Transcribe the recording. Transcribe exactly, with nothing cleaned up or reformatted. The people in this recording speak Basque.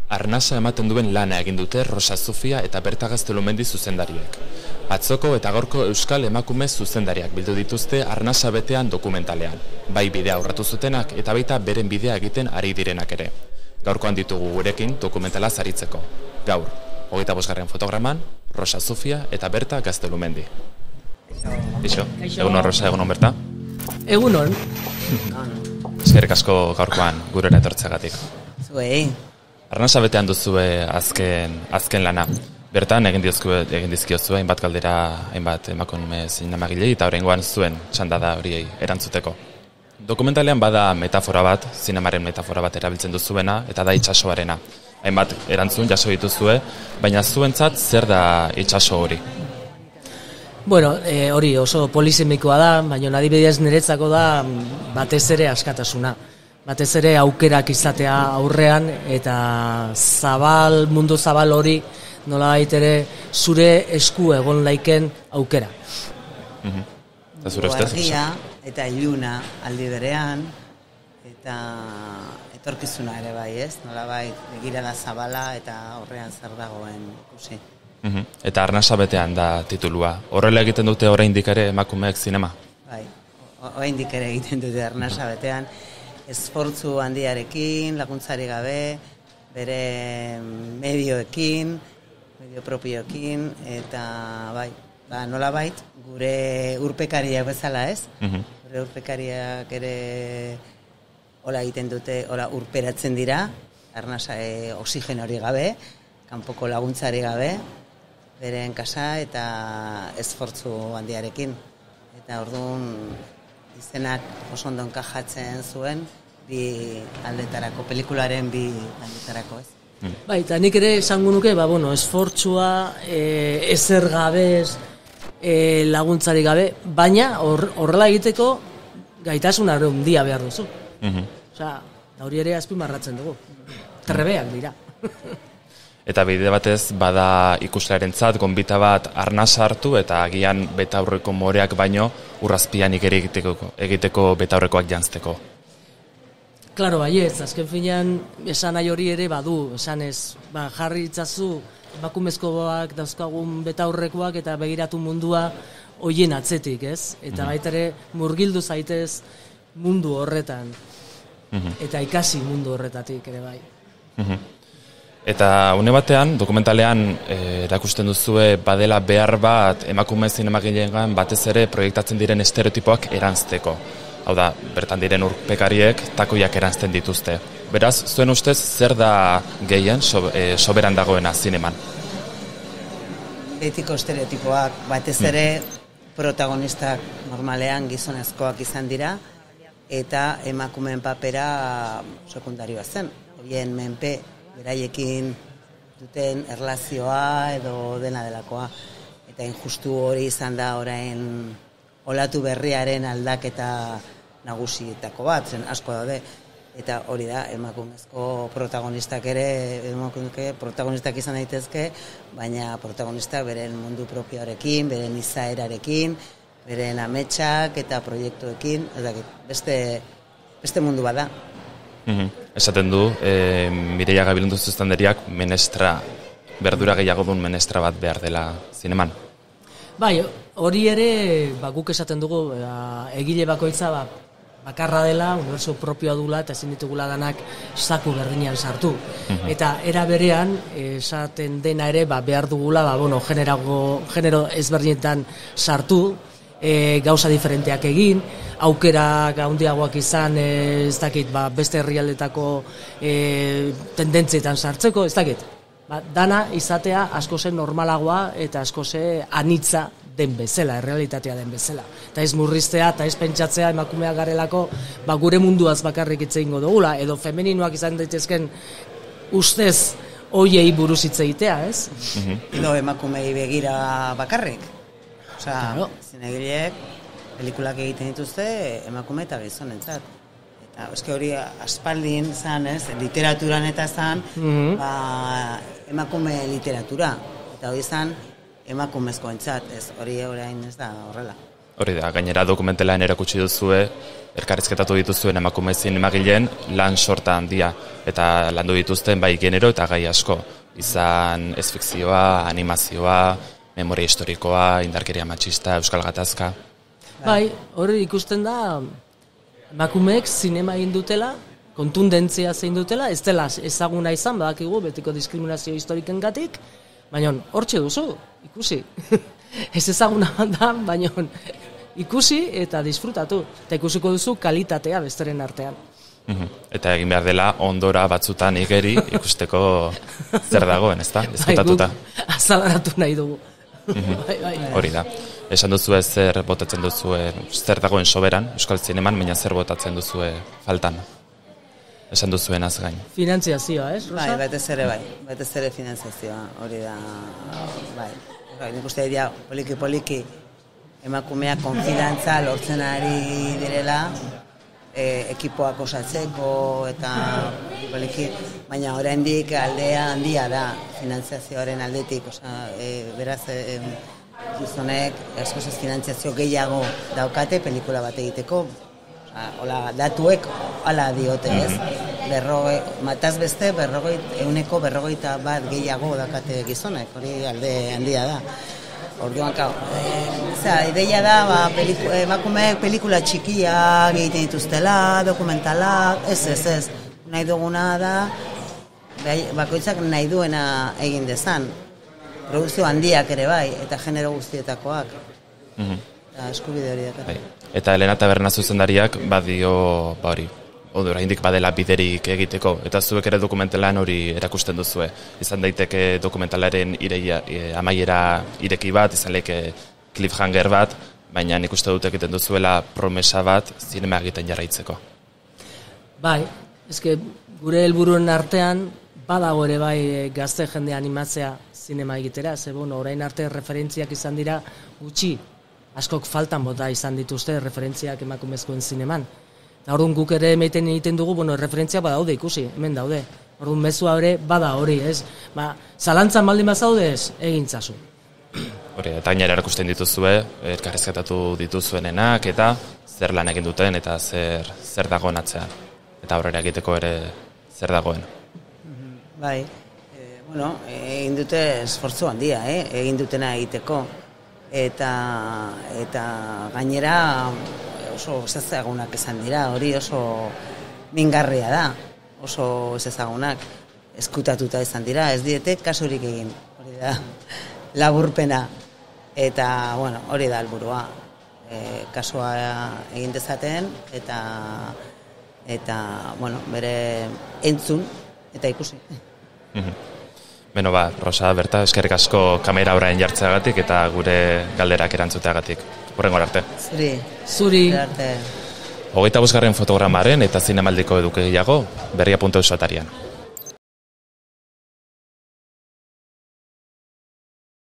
Arnasa ematen duen lana egin dute Rosa Zufia eta Berta Gaztelumendi zuzendariek. Atzoko eta gaurko euskal emakume zuzendariak bildu dituzte Arnasa betean dokumentalean. Bai bidea aurratu zutenak eta baita beren bidea egiten ari direnak ere. Gaurkoan ditugu gurekin dokumentala zaritzeko. Gaur, hogeita bosgarren fotograman, Rosa Zufia eta Berta Gaztelumendi. Eixo, egunon Rosa, egunon Berta? Egunon. Eskerrik asko gaurkoan gurera etortzegatik. Zuei. Arnasa betean duzue azken, azken lana. Bertan egin dizkio egin dizkiozue hainbat galdera, hainbat emakume zinemagilei eta oraingoan zuen txanda da horiei erantzuteko. Dokumentalean bada metafora bat, zinemaren metafora bat erabiltzen duzuena eta da itsasoarena. Hainbat erantzun jaso dituzue, baina zuentzat zer da itsaso hori? Bueno, e, hori oso polisemikoa da, baina adibidez niretzako da batez ere askatasuna. Batez ere aukerak izatea aurrean eta zabal, mundu zabal hori nolabait ere zure esku egon laiken aukera. Mhm. Eta zure ustez? Argia eta iluna aldi berean eta etorkizuna ere bai, ez? Nolabait begirada zabala eta aurrean zer dagoen ikusi. Mhm. Eta Arnasa betean da titulua. Horrela egiten dute oraindik ere emakumeek zinema? Bai, oraindik ere egiten dute Arnasa betean. Esfortzu handiarekin, laguntzari gabe, bere medioekin, medio propioekin, eta bai, ba, nola bait, gure urpekariak bezala ez? Uh-huh. Gure urpekariak ere hola egiten dute, hola urperatzen dira, Arnasa e, oxigeno hori gabe, kanpoko laguntzari gabe, beren kasa eta esfortzu handiarekin. Eta orduan, izenak oso ondo enkajatzen zuen bi aldetarako, pelikularen bi aldetarako, ez? Mm. Bai, eta nik ere esango nuke, ba, bueno, esfortzua, e, ezer gabez, e, laguntzari gabe, baina horrela egiteko gaitasun handia behar duzu. Mm-hmm. Osea, hori ere azpimarratzen dugu. Trebeak dira. Eta bide batez, bada ikuslearentzat gonbita bat Arnasa hartu eta agian betaurreko moreak baino urrazpian ikeri egiteko, egiteko betaurrekoak jantzteko. Klaro, baietz, azken finean esan nahi hori ere badu, esan ez, ba, jarri itzazu emakumezkoak dauzkagun betaurrekoak eta begiratu mundua hoien atzetik, ez? Eta mm-hmm. baita ere murgildu zaitez mundu horretan, mm-hmm. eta ikasi mundu horretatik ere bai. Mm-hmm. Eta une batean, dokumentalean e, erakusten duzue badela behar bat emakume zinemagileengan batez ere proiektatzen diren estereotipoak eranzteko. Hau da, bertan diren urpekariek takoiak eranzten dituzte. Beraz, zuen ustez, zer da gehien so, e, soberan dagoena zineman? Betiko estereotipoak batez ere protagonistak normalean gizonezkoak izan dira eta emakumeen papera sekundarioa zen. Horien menpe beraiekin duten erlazioa edo dena delakoa. Eta injustu hori izan da orain olatu berriaren aldaketa nagusietako bat, zen asko daude. Eta hori da, emakumezko protagonistak ere, emakumezko protagonistak izan daitezke, baina protagonistak beren mundu propioarekin, beren izaerarekin, beren ametsak eta proiektuekin, beste, beste mundu bada. Mm-hmm. Esaten du, e, Mireia Gabilondu zuzendariak menestra, berdura gehiago duen menestra bat behar dela zineman. Bai, hori ere, ba, guk esaten dugu, ba, egile bakoitza ba, bakarra dela, uniberso propioa dula eta ezin ditugula danak zaku berdinean sartu. Mm-hmm. Eta era berean, esaten dena ere, ba, behar dugula, ba, bueno, generago, genero ezberdinetan sartu, E, gauza diferenteak egin, aukerak handiagoak izan, e, ez dakit, ba, beste herrialdetako e, tendentzietan sartzeko, ez dakit. Ba, dana izatea asko zen normalagoa eta asko ze anitza den bezala, errealitatea den bezala. Eta ez murriztea eta ez pentsatzea emakumeak garelako, ba, gure munduaz bakarrik hitz egingo dugula, edo femeninoak izan daitezken ustez hoiei buruz hitz egitea, ez? Mm-hmm. Edo emakumei begira bakarrik. Osea, claro. Zinegileek pelikulak egiten dituzte emakume eta gizonentzat. Eta eske hori aspaldin zan, ez, literaturan eta zan, mm-hmm. ba, emakume literatura. Eta hori zan emakumezkoentzat, ez, hori orain ez da horrela. Hori da, gainera dokumentalean erakutsi duzue, elkarrizketatu dituzuen emakume zinemagileen lan sorta handia, eta landu dituzten bai genero eta gai asko. Izan ez fikzioa, animazioa, memoria historikoa, indarkeria matxista, euskal gatazka. Bai, hori ikusten da, emakumeek zinema egin dutela, kontundentzia zein dutela, ez dela ezaguna izan, badakigu, betiko diskriminazio historikengatik, baina hortxe duzu, ikusi. Ez ezaguna da, baina ikusi eta disfrutatu. Eta ikusiko duzu kalitatea besteren artean. Eta egin behar dela ondora batzutan igeri ikusteko zer dagoen, ezta? Ezkutatuta. Bai, guk azalaratu nahi dugu. Bai, bai. Hori da. Esan duzue zer botatzen duzue, zer dagoen soberan, Euskal Zineman, baina zer botatzen duzue faltan. Esan duzuen az gain. Finantziazioa, ez, Rosa? Bai, batez ere bai, batez ere finantziazioa, hori da, bai. Bai, nik uste dira, poliki-poliki, emakumea konfidantza lortzen ari direla, e, ekipoak osatzeko eta poliki, baina oraindik aldea handia da finantziazioaren aldetik, osea, e, beraz, e, gizonek askoz ez finantziazio gehiago daukate pelikula bat egiteko, hola, datuek hala diote, ez? Berrogei, mataz beste, berrogei, euneko berrogeita bat gehiago dakate gizonek, hori alde handia da. Orduan, kau, e, ideia da, ba, peliku, emakumeek pelikula txikiak egiten dituztela, dokumentalak, ez, ez, ez. Nahi duguna da, bakoitzak nahi duena egin dezan. Produkzio handiak ere bai, eta genero guztietakoak. Mm-hmm. Eta eskubide hori dakar. Bai. Eta Elena Taberna zuzendariak badio, ba hori, oraindik badela biderik egiteko, eta zuek ere dokumentalan hori erakusten duzue. Izan daiteke dokumentalaren ireia, e, amaiera ireki bat, izan leke cliffhanger bat, baina nik uste dut egiten duzuela promesa bat zinema egiten jarraitzeko. Bai, eske gure helburuen artean badago ere bai gazte jende animatzea zinema egitera, ze bueno, orain arte referentziak izan dira gutxi, askok faltan bota izan dituzte referentziak emakumezkoen zineman. Eta orduan guk ere emaiten egiten dugu, bueno, referentziak badaude ikusi, hemen daude. Orduan mezua ere bada hori, ez? Ba, zalantzan baldin bazaude ez, egintzazu. Hori, eta gainera erakusten dituzue, elkarrizketatu dituzuenenak, eta zer lan egin duten, eta zer, zer dagoen atzean. Eta aurrera egiteko ere zer dagoen. Bai, e, bueno, egin dute esfortzu handia, eh? Egin dutena egiteko. Eta, eta gainera oso ezagunak izan dira, hori oso mingarria da, oso ezagunak eskutatuta izan dira, ez diete kasurik egin, hori da laburpena, eta bueno, hori da helburua, e, kasua egin dezaten, eta eta bueno, bere entzun eta ikusi. Beno ba, Rosa, Berta, eskerrik asko kamera orain jartzeagatik eta gure galderak erantzuteagatik. Hurrengora arte. Zuri. Zuri. Arte. Hogeita bosgarren fotogramaren eta zinemaldiko eduki gehiago, berria puntu eusatarian.